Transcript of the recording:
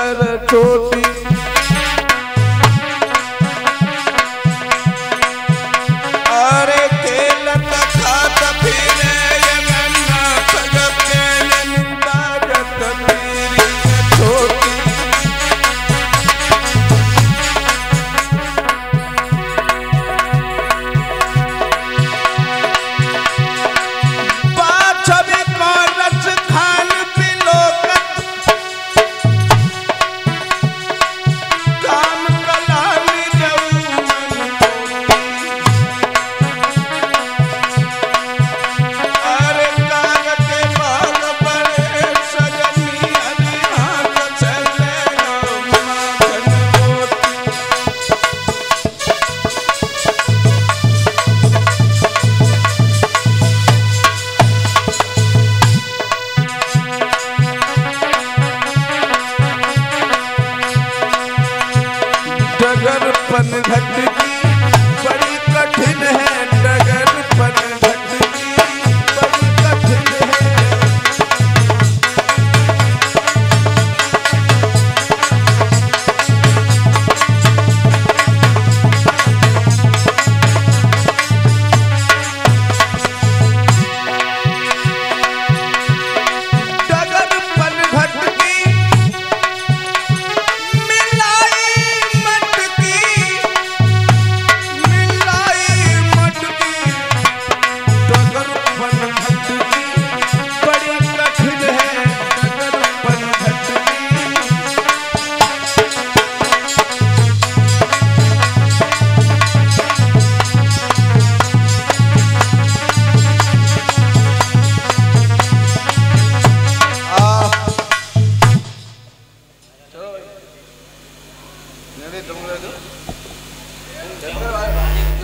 कर चोटी। अरे खेलत खात फिरे ये नन्हा सजग के निंदा जत मेरी छोटी। डगर पनघट की बड़ी कठिन है, डगर पनघट की बड़ी कठिन है। डगर पनघट की नहीं